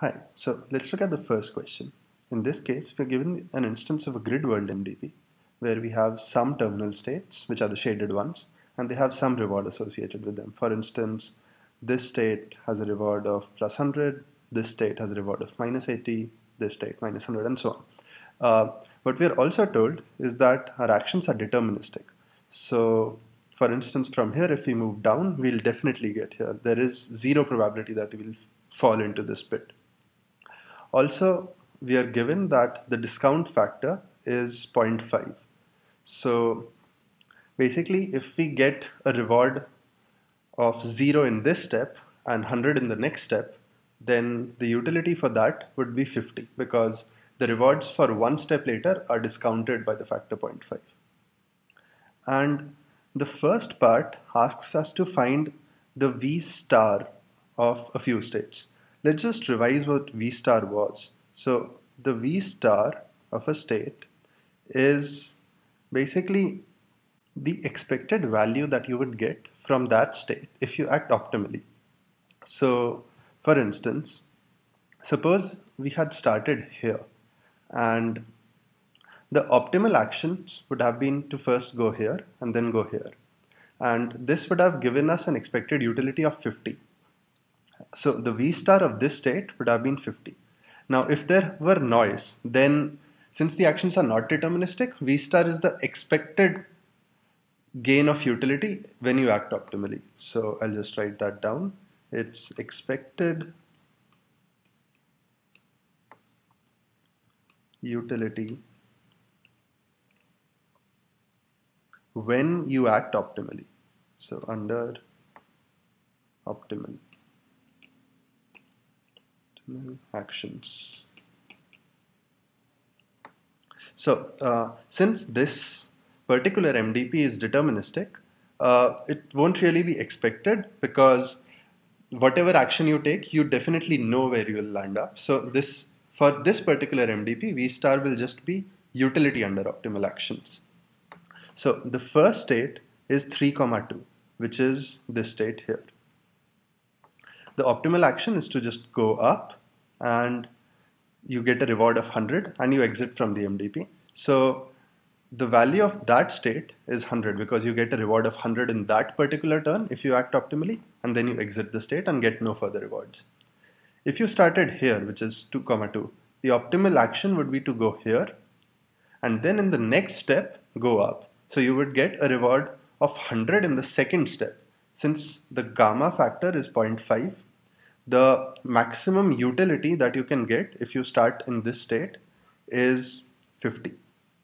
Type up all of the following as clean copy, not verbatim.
Hi, so let's look at the first question. In this case, we're given an instance of a grid world MDP where we have some terminal states, which are the shaded ones, and they have some reward associated with them. For instance, this state has a reward of plus 100, this state has a reward of minus 80, this state minus 100, and so on. What we are also told is that our actions are deterministic. So, for instance, from here, if we move down, we'll definitely get here. There is zero probability that we will fall into this pit. Also, we are given that the discount factor is 0.5. So basically, if we get a reward of 0 in this step and 100 in the next step, then the utility for that would be 50 because the rewards for one step later are discounted by the factor 0.5. And the first part asks us to find the V star of a few states. Let's just revise what V star was. So the V star of a state is basically the expected value that you would get from that state if you act optimally. So for instance, suppose we had started here and the optimal actions would have been to first go here and then go here. And this would have given us an expected utility of 50. So the V star of this state would have been 50. Now, if there were noise, then since the actions are not deterministic, V star is the expected gain of utility when you act optimally. So I'll just write that down. It's expected utility when you act optimally. So under optimal actions. So since this particular MDP is deterministic, it won't really be expected because whatever action you take, you definitely know where you will land up. So for this particular MDP, V star will just be utility under optimal actions. So the first state is 3, 2, which is this state here. The optimal action is to just go up and you get a reward of 100 and you exit from the MDP. So the value of that state is 100 because you get a reward of 100 in that particular turn if you act optimally, and then you exit the state and get no further rewards. If you started here, which is 2, 2, the optimal action would be to go here and then in the next step go up. So you would get a reward of 100 in the second step. Since the gamma factor is 0.5, the maximum utility that you can get if you start in this state is 50.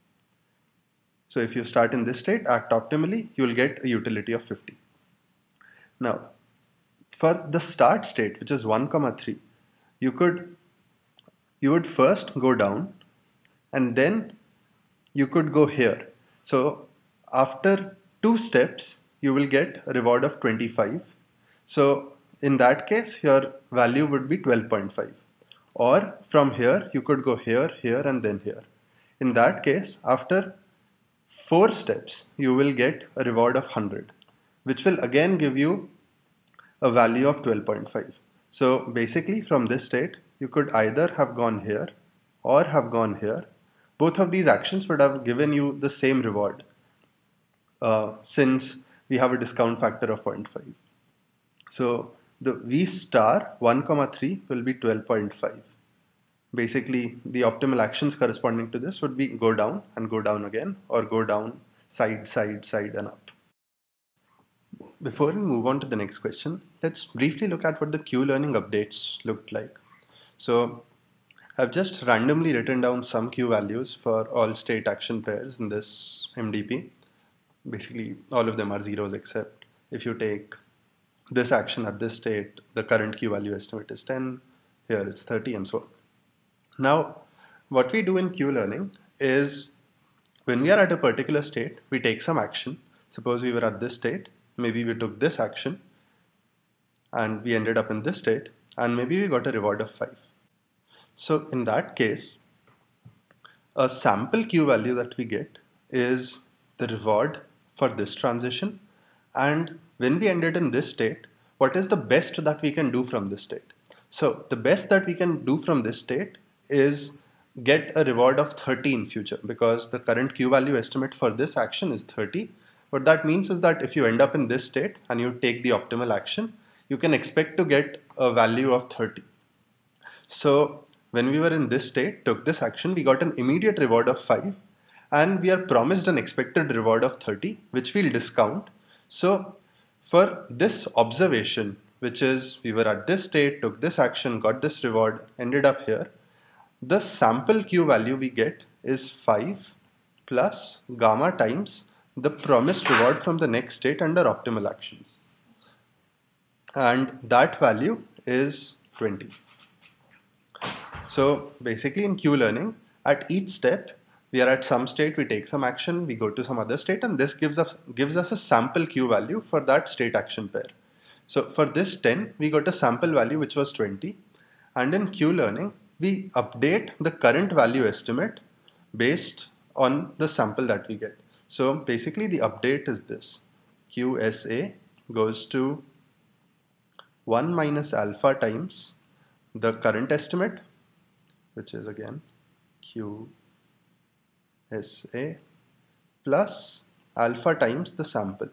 So if you start in this state, act optimally, you will get a utility of 50. Now, for the start state, which is 1, 3, you would first go down and then you could go here. So after 2 steps, you will get a reward of 25. So in that case, your value would be 12.5. Or from here, you could go here, here, and then here. In that case, after 4 steps, you will get a reward of 100, which will again give you a value of 12.5. So basically from this state, you could either have gone here or have gone here. Both of these actions would have given you the same reward since we have a discount factor of 0.5. So the V star 1, 3 will be 12.5. Basically, the optimal actions corresponding to this would be go down and go down again, or go down, side, side, side, and up. Before we move on to the next question, let's briefly look at what the Q-learning updates looked like. So I've just randomly written down some Q values for all state action pairs in this MDP. Basically, all of them are zeros except if you take this action at this state, the current Q value estimate is 10, here it's 30, and so on. Now, what we do in Q-learning is when we are at a particular state, we take some action. Suppose we were at this state, maybe we took this action and we ended up in this state, and maybe we got a reward of 5. So in that case, a sample Q value that we get is the reward for this transition, and when we ended in this state, what is the best that we can do from this state? So the best that we can do from this state is get a reward of 30 in future, because the current Q value estimate for this action is 30. What that means is that if you end up in this state and you take the optimal action, you can expect to get a value of 30. So when we were in this state, took this action, we got an immediate reward of 5, and we are promised an expected reward of 30, which we'll discount. So for this observation, which is we were at this state, took this action, got this reward, ended up here, the sample Q value we get is 5 plus gamma times the promised reward from the next state under optimal actions. And that value is 20. So basically in Q learning, at each step, we are at some state, we take some action, we go to some other state, and this gives us a sample Q value for that state action pair. So for this 10, we got a sample value which was 20, and in Q learning, we update the current value estimate based on the sample that we get. So basically the update is this: QSA goes to 1 minus alpha times the current estimate, which is again QSA, plus alpha times the sample.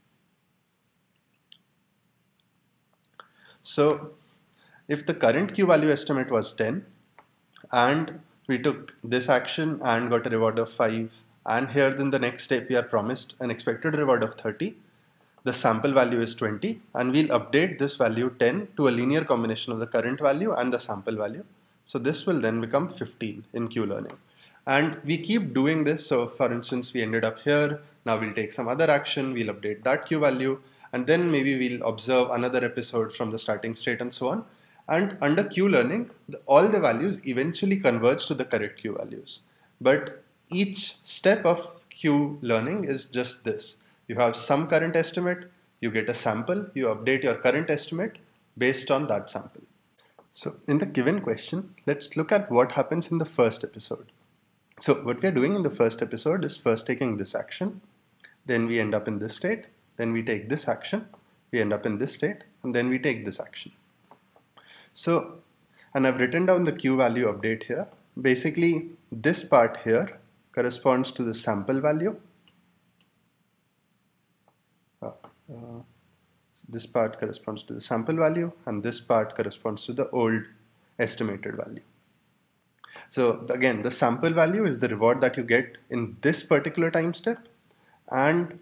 So if the current Q value estimate was 10, and we took this action and got a reward of 5, and here in the next step we are promised an expected reward of 30, the sample value is 20, and we'll update this value 10 to a linear combination of the current value and the sample value. So this will then become 15 in Q learning. And we keep doing this. So for instance, we ended up here. Now we'll take some other action, we'll update that Q value, and then maybe we'll observe another episode from the starting state and so on. And under Q learning, all the values eventually converge to the correct Q values. But each step of Q learning is just this. You have some current estimate, you get a sample, you update your current estimate based on that sample. So in the given question, let's look at what happens in the first episode. So what we are doing in the first episode is first taking this action, then we end up in this state, then we take this action, we end up in this state, and then we take this action. So, and I've written down the Q value update here. Basically, this part here corresponds to the sample value. This part corresponds to the sample value, and this part corresponds to the old estimated value. So again, the sample value is the reward that you get in this particular time step, and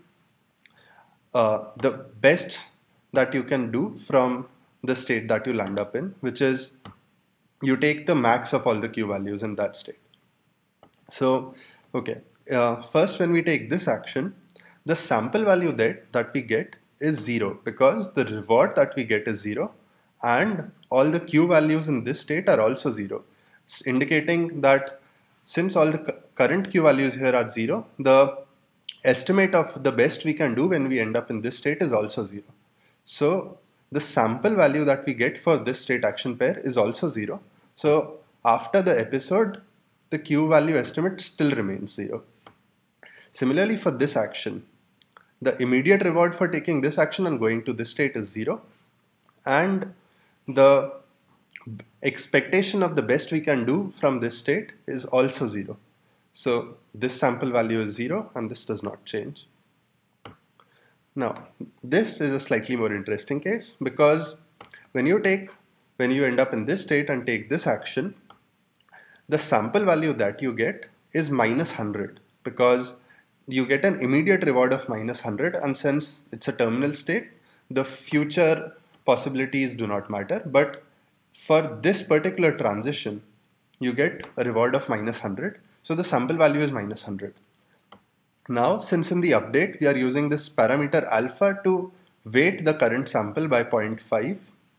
the best that you can do from the state that you land up in, which is you take the max of all the Q values in that state. So, okay, first when we take this action, the sample value that we get is 0, because the reward that we get is 0, and all the Q values in this state are also 0, indicating that since all the current Q values here are 0, the estimate of the best we can do when we end up in this state is also 0. So the sample value that we get for this state action pair is also 0. So after the episode, the Q value estimate still remains 0. Similarly for this action, the immediate reward for taking this action and going to this state is 0, and the expectation of the best we can do from this state is also 0. So this sample value is 0 and this does not change. Now, this is a slightly more interesting case, because when you end up in this state and take this action, the sample value that you get is minus 100, because you get an immediate reward of minus 100, and since it's a terminal state, the future possibilities do not matter. But for this particular transition, you get a reward of minus 100, so the sample value is minus 100. Now, since in the update we are using this parameter alpha to weight the current sample by 0.5,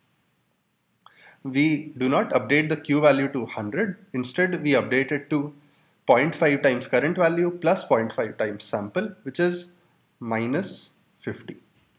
we do not update the Q value to 100. Instead, we update it to 0.5 times current value plus 0.5 times sample, which is minus 50.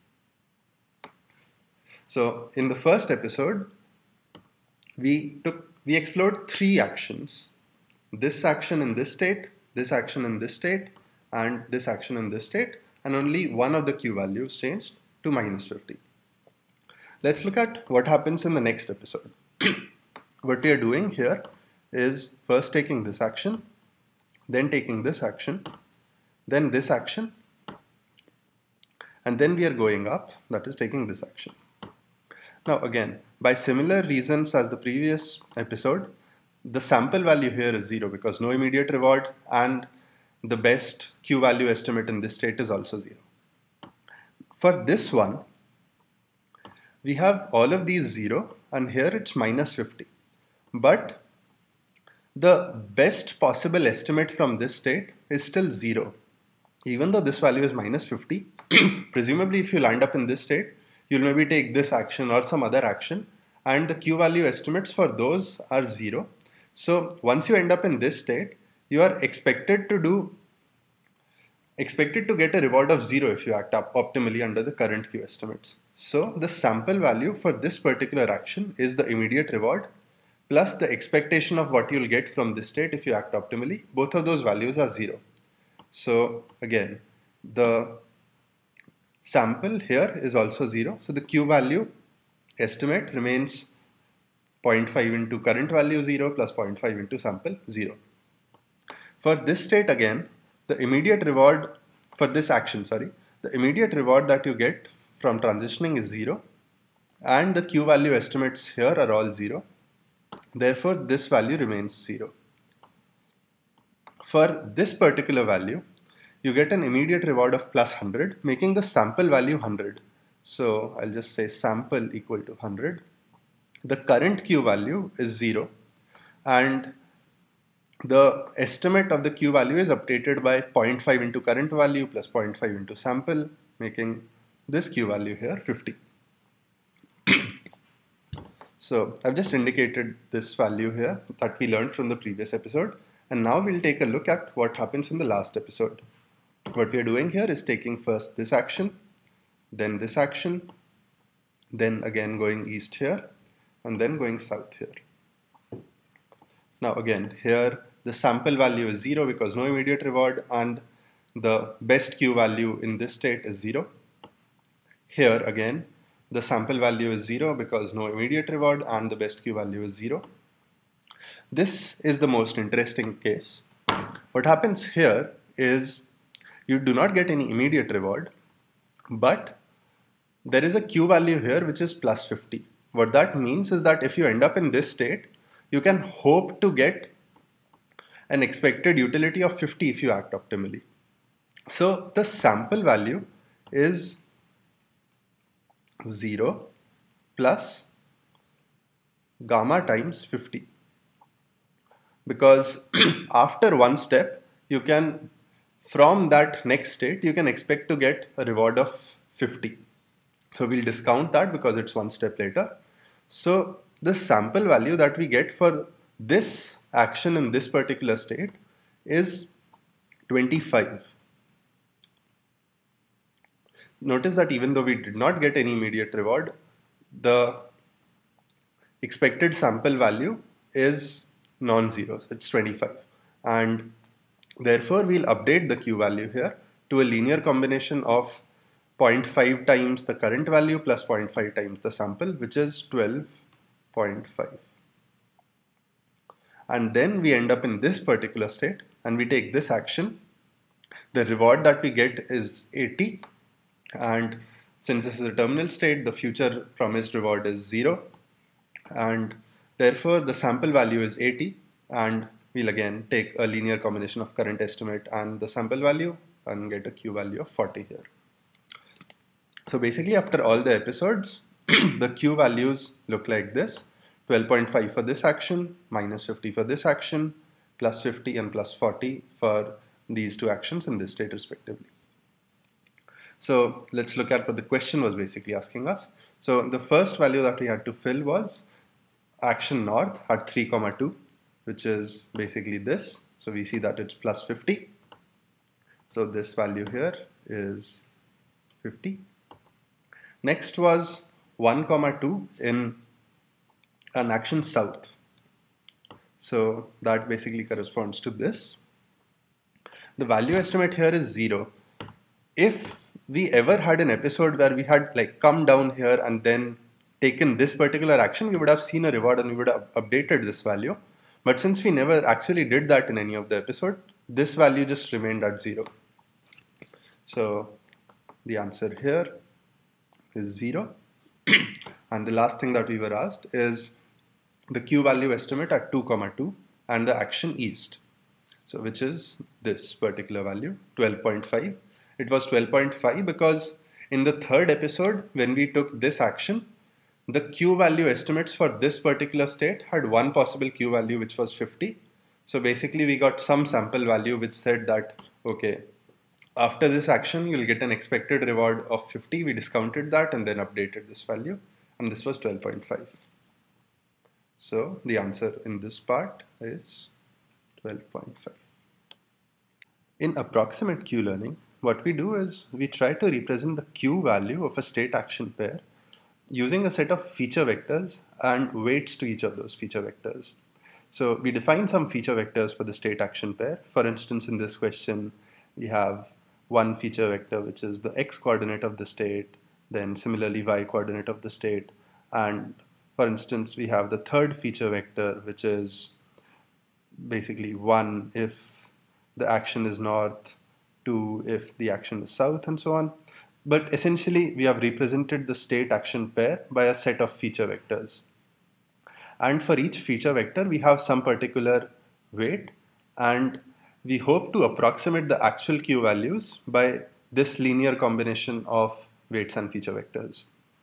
So in the first episode, we explored 3 actions: this action in this state, this action in this state, and this action in this state, and only one of the Q values changed to minus 50. Let's look at what happens in the next episode. what we are doing here is first taking this action, then taking this action, then this action, and then we are going up, that is taking this action. Now again, by similar reasons as the previous episode, the sample value here is 0 because no immediate reward, and the best Q value estimate in this state is also 0. For this one, we have all of these 0 and here it's minus 50. But the best possible estimate from this state is still 0. Even though this value is minus 50, presumably if you land up in this state, you'll maybe take this action or some other action, and the Q value estimates for those are 0. So once you end up in this state, you are expected to get a reward of 0 if you act optimally under the current Q estimates. So the sample value for this particular action is the immediate reward plus the expectation of what you'll get from this state if you act optimally. Both of those values are 0. So again, the sample here is also 0. So the Q value estimate remains 0.5 into current value 0 plus 0.5 into sample 0. For this state again, the immediate reward for this action, the immediate reward that you get from transitioning is 0, and the Q value estimates here are all 0. Therefore, this value remains 0. For this particular value, you get an immediate reward of plus 100, making the sample value 100. So I'll just say sample equal to 100. The current Q value is 0, and the estimate of the Q value is updated by 0.5 into current value plus 0.5 into sample, making this Q value here 50. So I've just indicated this value here that we learned from the previous episode, and now we'll take a look at what happens in the last episode. What we are doing here is taking first this action, then this action, then again going east here, and then going south here. Now again, here the sample value is 0 because no immediate reward, and the best Q value in this state is 0. Here again, the sample value is 0 because no immediate reward, and the best Q value is 0. This is the most interesting case. What happens here is you do not get any immediate reward, but there is a Q value here which is plus 50. What that means is that if you end up in this state, you can hope to get an expected utility of 50 if you act optimally. So the sample value is 0 plus gamma times 50. Because after one step, you can, from that next state, you can expect to get a reward of 50. So we'll discount that because it's one step later. So the sample value that we get for this action in this particular state is 25. Notice that even though we did not get any immediate reward, the expected sample value is non-zero, it's 25. And therefore we'll update the Q value here to a linear combination of 0.5 times the current value plus 0.5 times the sample, which is 12.5. And then we end up in this particular state and we take this action. The reward that we get is 80, and since this is a terminal state, the future promised reward is 0, and therefore the sample value is 80, and we'll again take a linear combination of current estimate and the sample value and get a Q value of 40 here. So basically after all the episodes, the Q values look like this: 12.5 for this action, minus 50 for this action, plus 50 and plus 40 for these two actions in this state respectively. So let's look at what the question was basically asking us. So the first value that we had to fill was action north at 3,2, which is basically this. So we see that it's plus 50. So this value here is 50. Next was 1,2 in an action south. So that basically corresponds to this. The value estimate here is 0. If we ever had an episode where we had like come down here and then taken this particular action, we would have seen a reward and we would have updated this value. But since we never actually did that in any of the episode, this value just remained at 0. So the answer here is 0. And the last thing that we were asked is the Q value estimate at 2, 2 and the action east. So which is this particular value, 12.5. It was 12.5 because in the third episode, when we took this action, the Q value estimates for this particular state had one possible Q value, which was 50. So basically we got some sample value which said that, okay, after this action, you'll get an expected reward of 50. We discounted that and then updated this value. And this was 12.5. So the answer in this part is 12.5. In approximate Q-learning, what we do is we try to represent the Q value of a state action pair using a set of feature vectors and weights to each of those feature vectors. So we define some feature vectors for the state action pair. For instance, in this question, we have one feature vector, which is the x coordinate of the state, then similarly y coordinate of the state. And for instance, we have the third feature vector, which is basically 1 if the action is north, 2 if the action is south, and so on. But essentially, we have represented the state action pair by a set of feature vectors. And for each feature vector, we have some particular weight, and we hope to approximate the actual Q values by this linear combination of weights and feature vectors.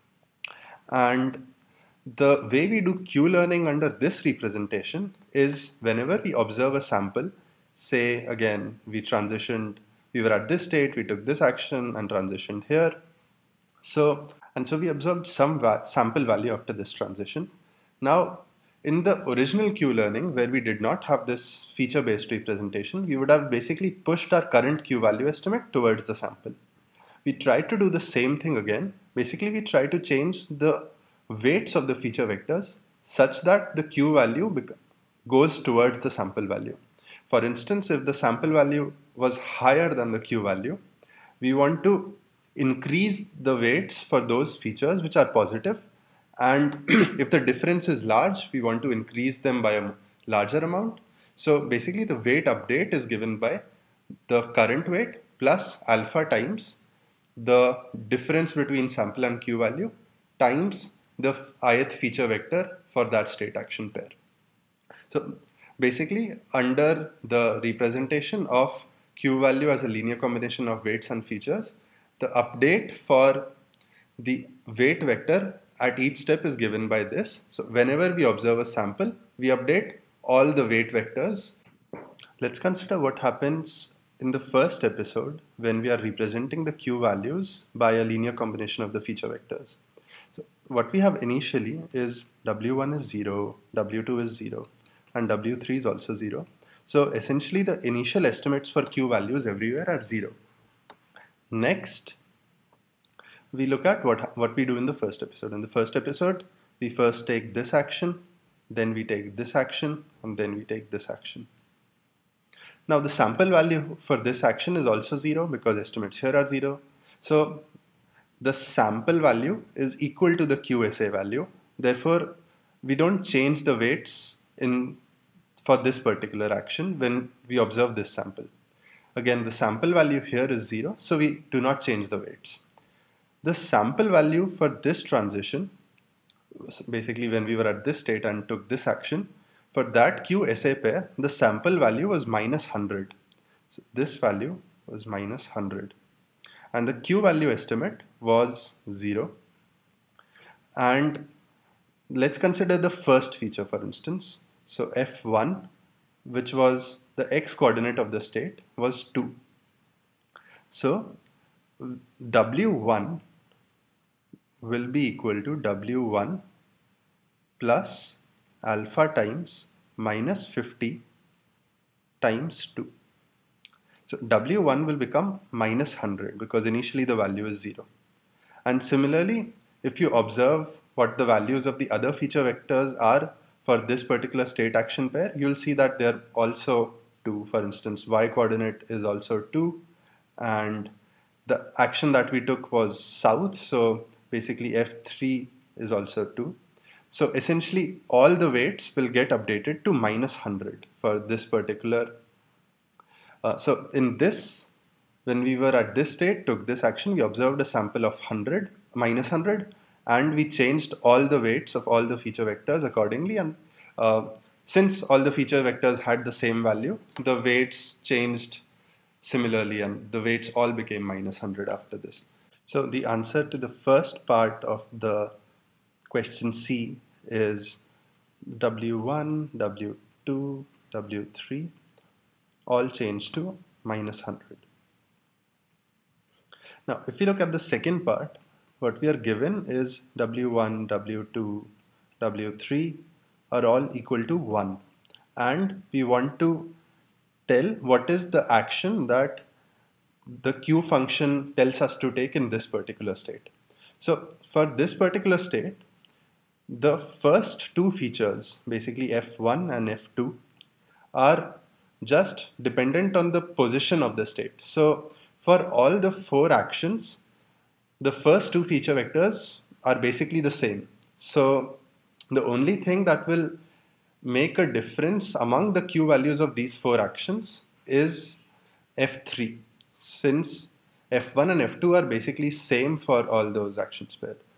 And the way we do Q-learning under this representation is whenever we observe a sample, say again, we were at this state, we took this action and transitioned here. So we observed some sample value after this transition. Now, in the original Q-learning, where we did not have this feature-based representation, we would have basically pushed our current Q value estimate towards the sample. We tried to do the same thing again. Basically, we try to change the weights of the feature vectors such that the Q value goes towards the sample value. For instance, if the sample value was higher than the Q value, we want to increase the weights for those features which are positive. And if the difference is large, we want to increase them by a larger amount. So basically the weight update is given by the current weight plus alpha times the difference between sample and Q value times the ith feature vector for that state action pair. So basically under the representation of Q value as a linear combination of weights and features, the update for the weight vector at each step is given by this. So whenever we observe a sample, we update all the weight vectors. Let's consider what happens in the first episode when we are representing the Q values by a linear combination of the feature vectors. So what we have initially is W1 is 0, W2 is 0, and W3 is also 0. So essentially the initial estimates for Q values everywhere are 0. Next, we look at what we do in the first episode. In the first episode, we first take this action, then we take this action, and then we take this action. Now the sample value for this action is also 0 because estimates here are 0. So the sample value is equal to the QSA value. Therefore, we don't change the weights for this particular action when we observe this sample. Again, the sample value here is 0, so we do not change the weights. The sample value for this transition, basically when we were at this state and took this action, for that QSA pair, the sample value was minus 100. So this value was minus 100. And the Q value estimate was 0. And let's consider the first feature, for instance. So F1, which was the x coordinate of the state, was 2. So W1 will be equal to W1 plus alpha times minus 50 times 2. So W1 will become minus 100 because initially the value is 0. And similarly, if you observe what the values of the other feature vectors are for this particular state action pair, you'll see that they're also 2. For instance, y coordinate is also 2, and the action that we took was south, so basically F3 is also 2. So essentially all the weights will get updated to -100 for this particular. So in this, when we were at this state, took this action, we observed a sample of 100, -100, and we changed all the weights of all the feature vectors accordingly. And since all the feature vectors had the same value, the weights changed similarly, and the weights all became -100 after this. So the answer to the first part of the question C is W1, W2, W3 all changed to -100. Now, if we look at the second part, what we are given is W1, W2, W3 are all equal to 1. And we want to tell what is the action that the Q function tells us to take in this particular state. So for this particular state, the first two features, basically F1 and F2, are just dependent on the position of the state. So for all the 4 actions, the first two feature vectors are basically the same. So the only thing that will make a difference among the Q values of these 4 actions is F3, since F1 and F2 are basically same for all those actions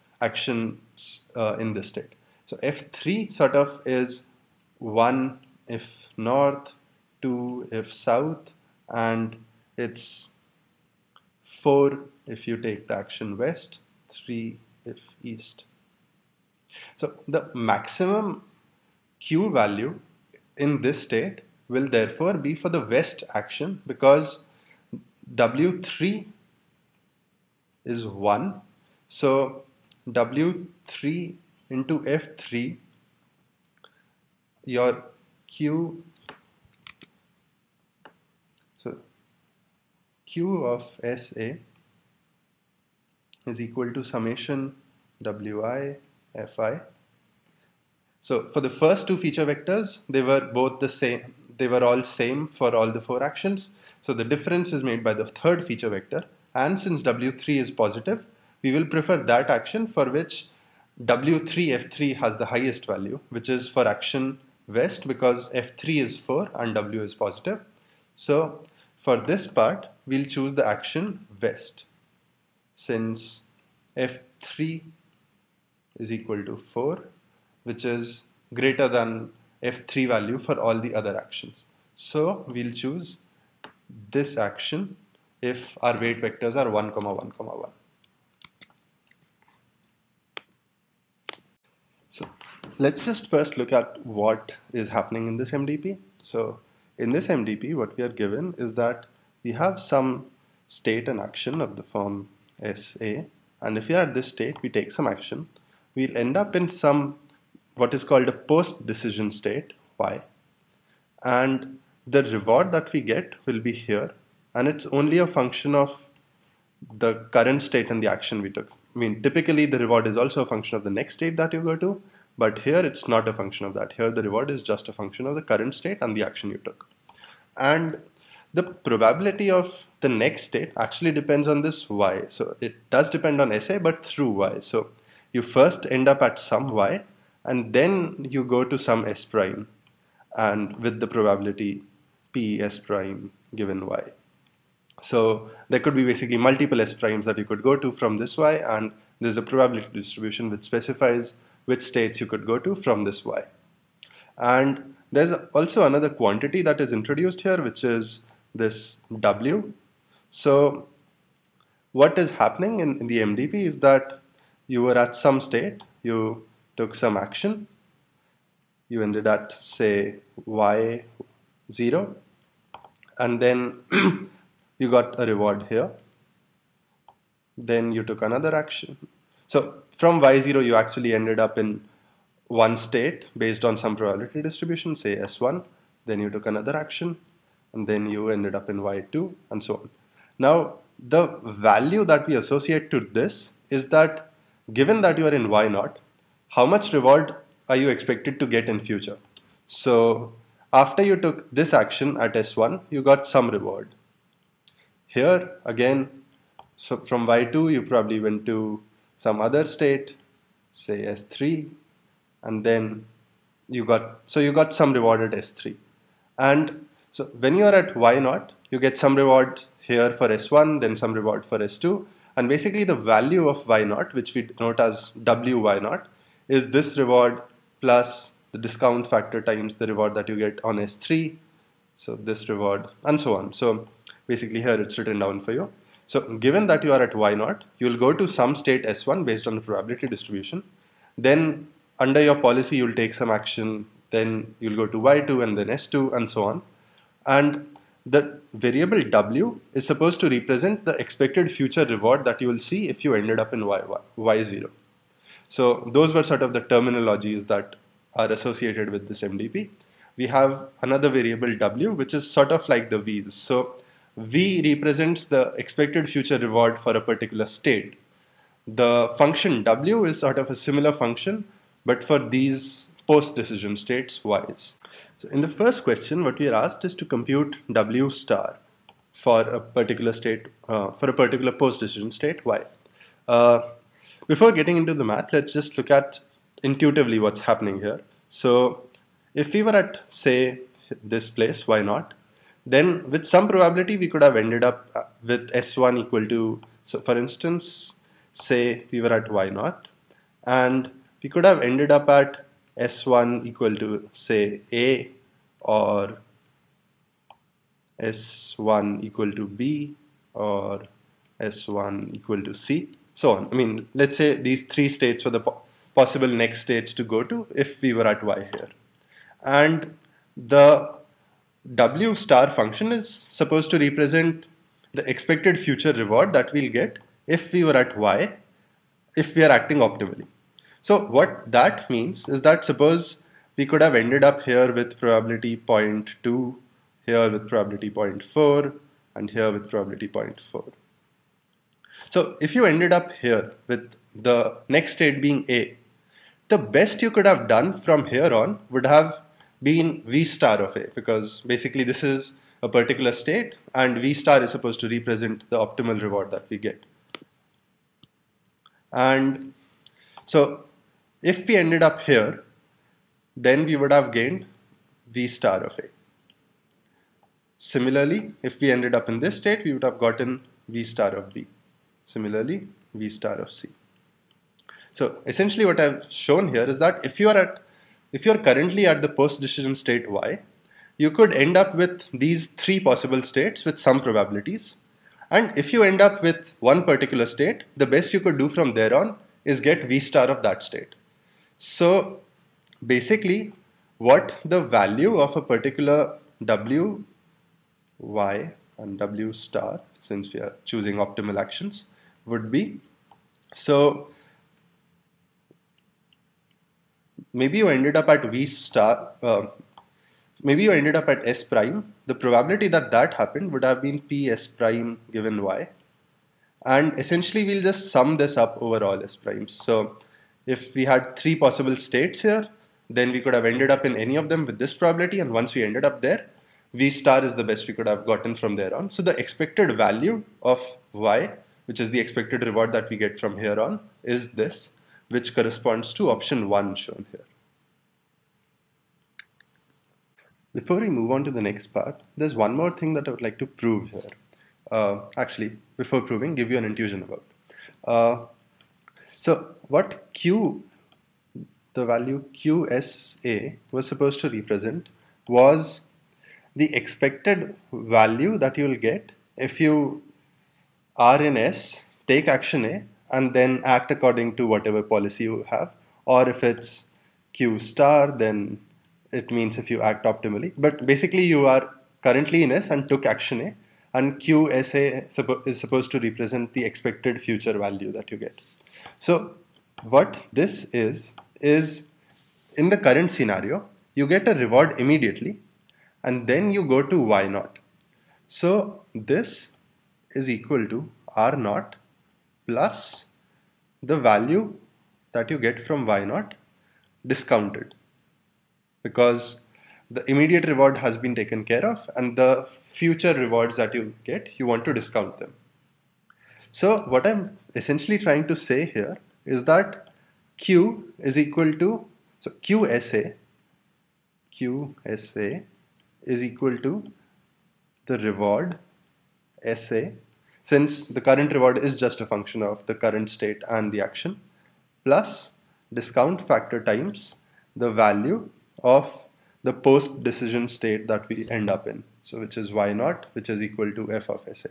in this state. So F3 sort of is 1 if north, 2 if south, and it's 4 if you take the action west, 3 if east. So the maximum Q value in this state will therefore be for the west action, because W3 is 1. So W3 into F3, your Q, so Q of SA is equal to summation Wi Fi. So for the first two feature vectors, they were both the same. They were all same for all the 4 actions. So the difference is made by the third feature vector. And since W3 is positive, we will prefer that action for which W3 F3 has the highest value, which is for action west, because F3 is 4 and W is positive. So for this part, we'll choose the action west, since F3 is equal to 4, which is greater than F3 value for all the other actions. So we'll choose this action if our weight vectors are 1, 1, 1. So let's just first look at what is happening in this MDP. So in this MDP, what we are given is that we have some state and action of the form SA, and if we are at this state, we take some action, we'll end up in some what is called a post-decision state, Y, and the reward that we get will be here, and it's only a function of the current state and the action we took. I mean, typically the reward is also a function of the next state that you go to, but here it's not a function of that. Here the reward is just a function of the current state and the action you took. And the probability of the next state actually depends on this Y. So it does depend on SA, but through Y. So you first end up at some Y, and then you go to some S prime, and with the probability P S prime given Y. So there could be basically multiple S primes that you could go to from this Y, and there's a probability distribution which specifies which states you could go to from this Y. And there's also another quantity that is introduced here, which is this W. So what is happening in the MDP is that you were at some state, you took some action, you ended at, say, Y0, and then you got a reward here. Then you took another action. So from Y0, you actually ended up in one state based on some probability distribution, say S1. Then you took another action, and then you ended up in Y2, and so on. Now, the value that we associate to this is that given that you are in Y0, how much reward are you expected to get in future? So after you took this action at S1, you got some reward. Here again, so from Y2 you probably went to some other state, say S3, and then you got some reward at S3. And so when you are at Y0, you get some reward here for S1, then some reward for S2, and basically the value of Y0, which we denote as WY0, is this reward plus the discount factor times the reward that you get on S3, so this reward, and so on. So basically here it's written down for you. So given that you are at Y0, you will go to some state S1 based on the probability distribution. Then under your policy, you'll take some action. Then you'll go to Y2 and then S2 and so on. And the variable W is supposed to represent the expected future reward that you will see if you ended up in Y0. So those were sort of the terminologies that are associated with this MDP. We have another variable W, which is sort of like the V's. So V represents the expected future reward for a particular state. The function W is sort of a similar function, but for these post-decision states, Y's. So in the first question, what we are asked is to compute W star for a particular state, for a particular post-decision state, Y. Before getting into the math, let's just look at intuitively what's happening here. So if we were at, say, this place, Y0, then with some probability we could have ended up with S1 equal to, so for instance, say we were at Y0, and we could have ended up at S1 equal to, say, A, or S1 equal to B, or S1 equal to C, so on. I mean, let's say these three states were the possible next states to go to if we were at Y here. And the W star function is supposed to represent the expected future reward that we'll get if we were at Y, if we are acting optimally. So what that means is that suppose we could have ended up here with probability 0.2, here with probability 0.4, and here with probability 0.4. So if you ended up here with the next state being A, the best you could have done from here on would have been V star of A, because basically this is a particular state and V star is supposed to represent the optimal reward that we get. And so if we ended up here, then we would have gained V star of A. Similarly, if we ended up in this state, we would have gotten V star of B. Similarly, V star of C. So essentially what I've shown here is that if you're currently at the post-decision state Y, you could end up with these three possible states with some probabilities. And if you end up with one particular state, the best you could do from there on is get V star of that state. So basically what the value of a particular W, Y, and W star, since we are choosing optimal actions, would be, so maybe you ended up at V star, maybe you ended up at S prime. The probability that that happened would have been P S prime given Y. And essentially we'll just sum this up over all S primes. So if we had three possible states here, then we could have ended up in any of them with this probability, and once we ended up there, V star is the best we could have gotten from there on. So the expected value of Y, which is the expected reward that we get from here on, is this, which corresponds to option 1 shown here. Before we move on to the next part, there's one more thing that I would like to prove here. Actually, before proving, give you an intuition about. So what Q, the value QSA was supposed to represent was the expected value that you will get if you are in S, take action A, and then act according to whatever policy you have. Or if it's Q star, then it means if you act optimally. But basically you are currently in S and took action A, and QSA is supposed to represent the expected future value that you get. So what this is in the current scenario, you get a reward immediately, and then you go to Y0. So this is equal to R0 plus the value that you get from Y0 discounted, because the immediate reward has been taken care of and the future rewards that you get, you want to discount them. So what I'm essentially trying to say here is that Q is equal to, so QSA is equal to the reward SA, since the current reward is just a function of the current state and the action, plus discount factor times the value of the post decision state that we end up in, so which is Y naught, which is equal to F of SA.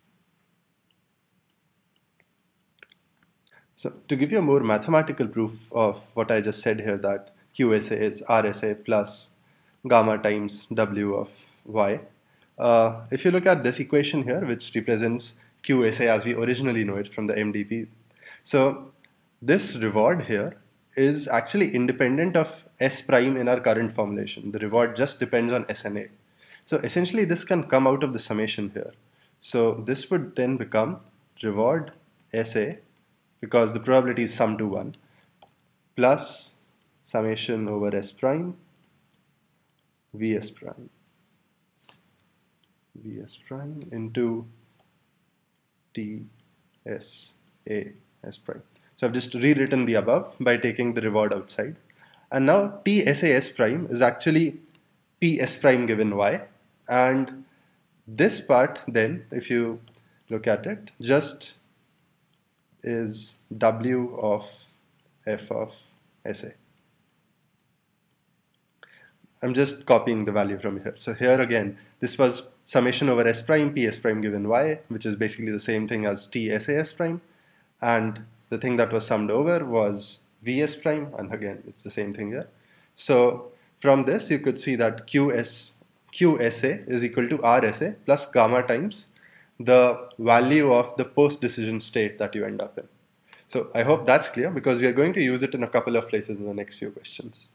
So to give you a more mathematical proof of what I just said here, that QSA is RSA plus gamma times W of Y. If you look at this equation here, which represents QSA as we originally know it from the MDP, so this reward here is actually independent of S prime in our current formulation. The reward just depends on SNA. So essentially this can come out of the summation here. So this would then become reward SA, because the probability is sum to 1, plus summation over S prime Vs prime into TSA S prime. So I've just rewritten the above by taking the reward outside. And now TSAS prime is actually PS prime given Y. And this part then, if you look at it, just is W of F of SA. I'm just copying the value from here. So here again, this was summation over S prime, PS prime given Y, which is basically the same thing as TSAS prime. And the thing that was summed over was Vs prime, and again, it's the same thing here. So from this, you could see that QSA is equal to RSA plus gamma times the value of the post-decision state that you end up in. So I hope that's clear, because we are going to use it in a couple of places in the next few questions.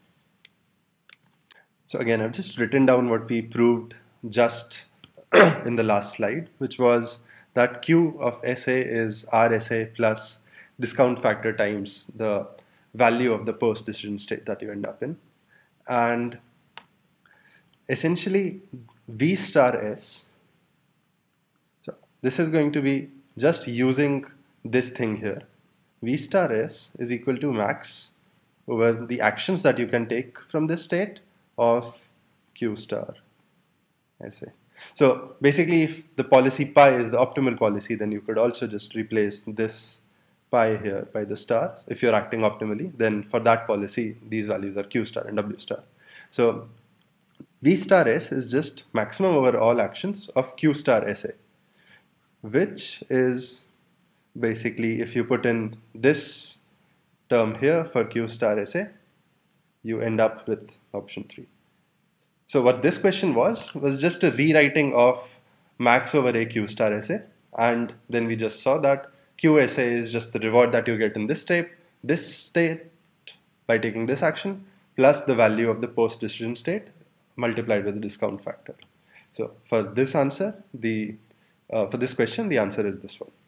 So again, I've just written down what we proved just in the last slide, which was that Q of SA is RSA plus discount factor times the value of the post-decision state that you end up in. And essentially V star S, so this is going to be just using this thing here. V star S is equal to max over the actions that you can take from this state of Q star SA. So basically, if the policy pi is the optimal policy, then you could also just replace this pi here by the star. If you're acting optimally, then for that policy, these values are Q star and W star. So V star S is just maximum over all actions of Q star SA, which is basically, if you put in this term here for Q star SA, you end up with option 3. So what this question was just a rewriting of max over a Q star SA, and then we just saw that QSA is just the reward that you get in this state by taking this action, plus the value of the post-decision state multiplied with the discount factor. So for this answer, for this question, the answer is this one.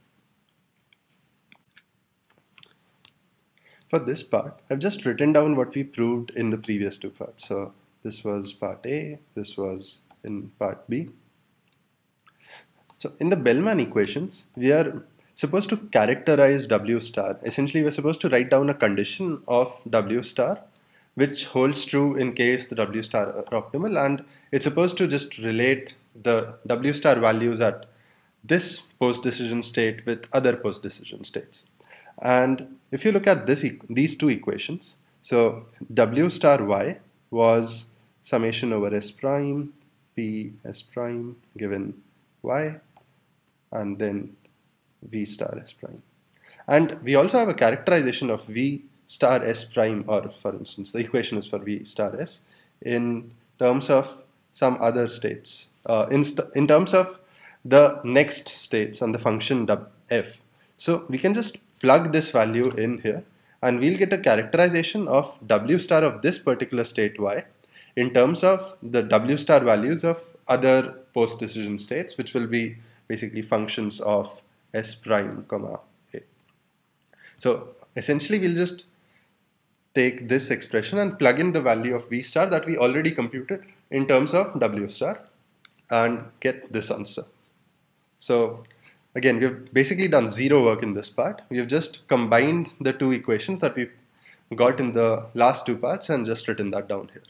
For this part, I've just written down what we proved in the previous two parts. So this was part A, this was in part B. So in the Bellman equations, we are supposed to characterize W star. Essentially, we're supposed to write down a condition of W star, which holds true in case the W star are optimal, and it's supposed to just relate the W star values at this post-decision state with other post-decision states. And if you look at these two equations, so W star Y was summation over S prime, P S prime given Y, and then V star S prime. And we also have a characterization of V star S prime, or for instance, the equation is for V star S, in terms of some other states, in terms of the next states and the function F. So we can just plug this value in here, and we'll get a characterization of W star of this particular state Y in terms of the W star values of other post-decision states, which will be basically functions of S prime comma A. So essentially, we'll just take this expression and plug in the value of V star that we already computed in terms of W star and get this answer. So again, we've basically done zero work in this part. We've just combined the two equations that we got in the last two parts and just written that down here.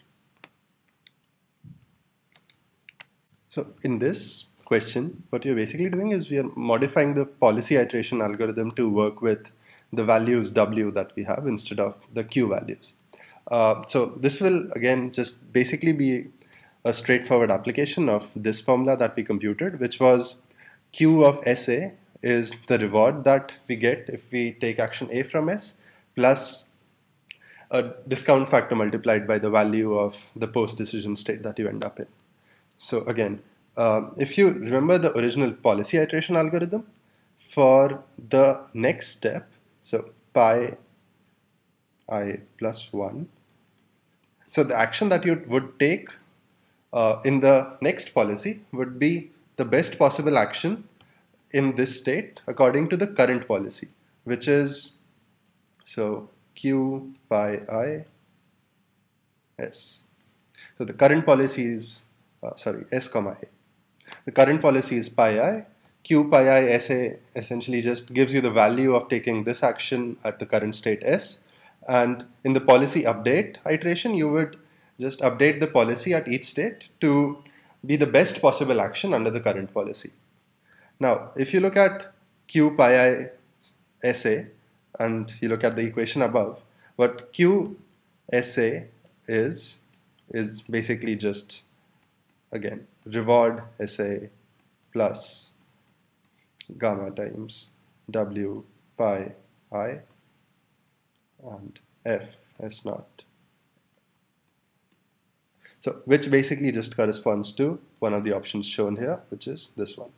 So in this question, what you're basically doing is we are modifying the policy iteration algorithm to work with the values W that we have instead of the Q values. So this will again just basically be a straightforward application of this formula that we computed, which was Q of SA is the reward that we get if we take action A from S plus a discount factor multiplied by the value of the post-decision state that you end up in. So again, if you remember the original policy iteration algorithm, for the next step, so pi I plus 1, so the action that you would take in the next policy would be the best possible action in this state according to the current policy, which is, so Q pi I S. So the current policy is, S comma A. The current policy is pi I. Q pi I SA essentially just gives you the value of taking this action at the current state S. And in the policy update iteration, you would just update the policy at each state to be the best possible action under the current policy. Now, if you look at Q pi I SA and you look at the equation above, what Q SA is basically just, again, reward SA plus gamma times W pi I and F S naught. So, which basically just corresponds to one of the options shown here, which is this one.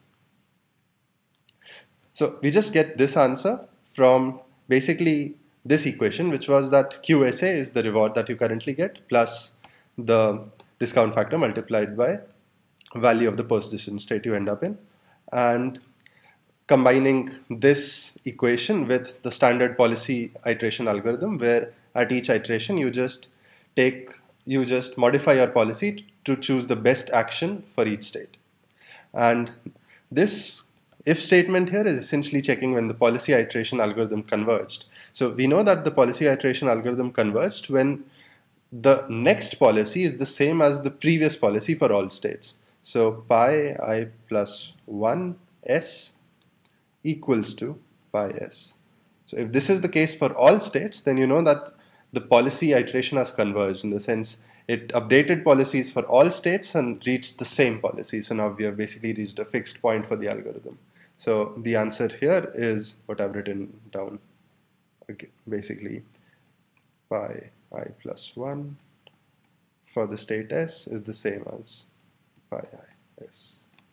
So, we just get this answer from basically this equation, which was that QSA is the reward that you currently get plus the discount factor multiplied by value of the post-decision state you end up in, and combining this equation with the standard policy iteration algorithm, where at each iteration you just modify your policy to choose the best action for each state. And this if statement here is essentially checking when the policy iteration algorithm converged. So we know that the policy iteration algorithm converged when the next policy is the same as the previous policy for all states. So pi I plus 1 S equals to pi S. So if this is the case for all states, then you know that the policy iteration has converged, in the sense it updated policies for all states and reached the same policy. So now we have basically reached a fixed point for the algorithm. So the answer here is what I've written down. Okay, basically pi I plus 1 for the state S is the same as pi I S.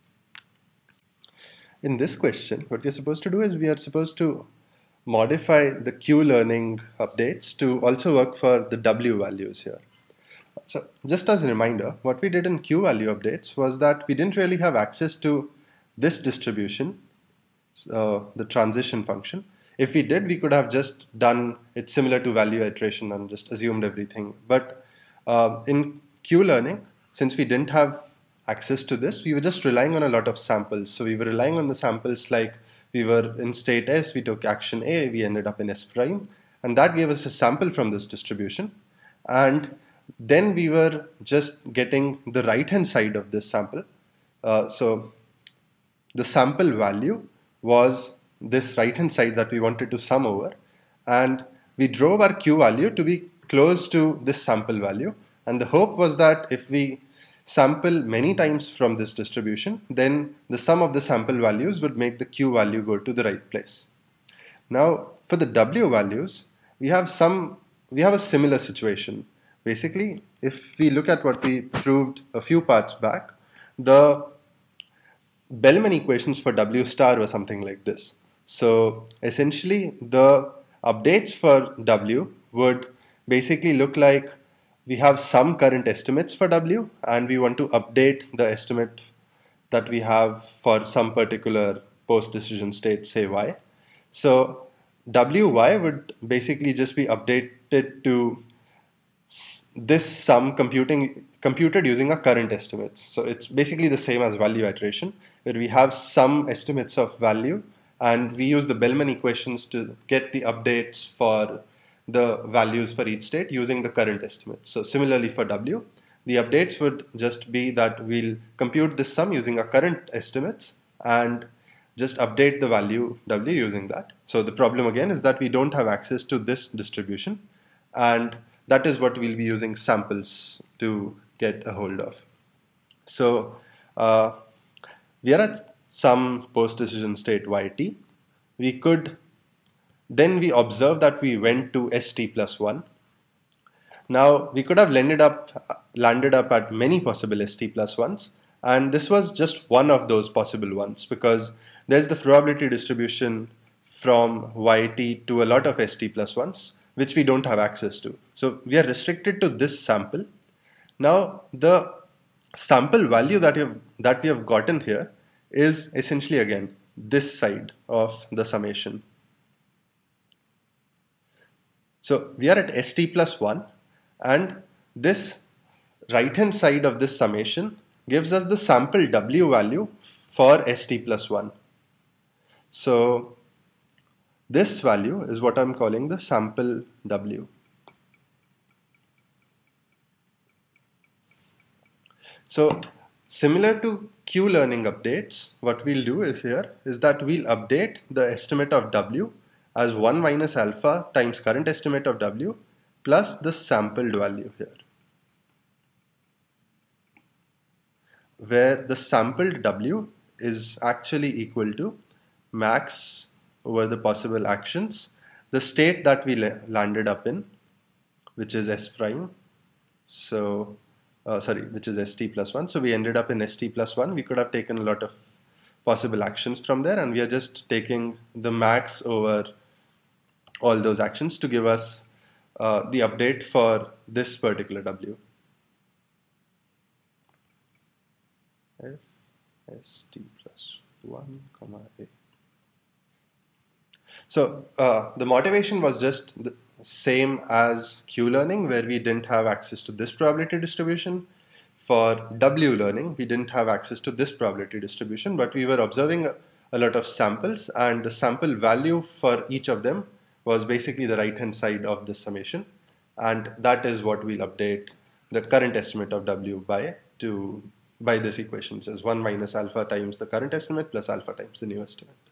In this question, what we're supposed to do is we are supposed to modify the Q learning updates to also work for the W values here. So just as a reminder, what we did in Q value updates was that we didn't really have access to this distribution, the transition function. If we did, we could have just done it similar to value iteration and just assumed everything. But in Q learning, since we didn't have access to this, we were just relying on a lot of samples. So we were relying on the samples like we were in state S, we took action A, we ended up in S prime, and that gave us a sample from this distribution. And then we were just getting the right hand side of this sample. So the sample value was this right hand side that we wanted to sum over, and we drove our Q value to be close to this sample value, and the hope was that if we sample many times from this distribution, then the sum of the sample values would make the Q value go to the right place. Now for the W values, we have a similar situation. Basically, if we look at what we proved a few parts back, the Bellman equations for W star were something like this. So essentially the updates for W would basically look like we have some current estimates for W and we want to update the estimate that we have for some particular post-decision state, say Y. So WY would basically just be updated to this sum computed using our current estimates. So it's basically the same as value iteration, where we have some estimates of value and we use the Bellman equations to get the updates for the values for each state using the current estimates. So similarly for W, the updates would just be that we'll compute this sum using our current estimates and just update the value W using that. So the problem again is that we don't have access to this distribution, and that is what we'll be using samples to get a hold of. So we are at some post-decision state yt. Then we observe that we went to st plus 1. Now we could have landed up at many possible st plus 1s, and this was just one of those possible ones because there's the probability distribution from yt to a lot of st plus 1s which we don't have access to. So we are restricted to this sample. Now the sample value that we have gotten here is essentially again this side of the summation. So we are at st plus 1, and this right hand side of this summation gives us the sample W value for st plus 1. So this value is what I'm calling the sample W. So similar to Q-learning updates, what we'll do is that we'll update the estimate of W as 1 minus alpha times current estimate of W plus the sampled value here, where the sampled W is actually equal to max over the possible actions, the state that we landed up in, which is S prime, so which is st plus 1. So we ended up in st plus 1. We could have taken a lot of possible actions from there, and we are just taking the max over all those actions to give us the update for this particular W. F st plus 1 comma a. So the motivation was just the same as Q-learning, where we didn't have access to this probability distribution. For W-learning, we didn't have access to this probability distribution, but we were observing a lot of samples, and the sample value for each of them was basically the right-hand side of this summation, and that is what we'll update the current estimate of W by this equation, which is 1 minus alpha times the current estimate plus alpha times the new estimate.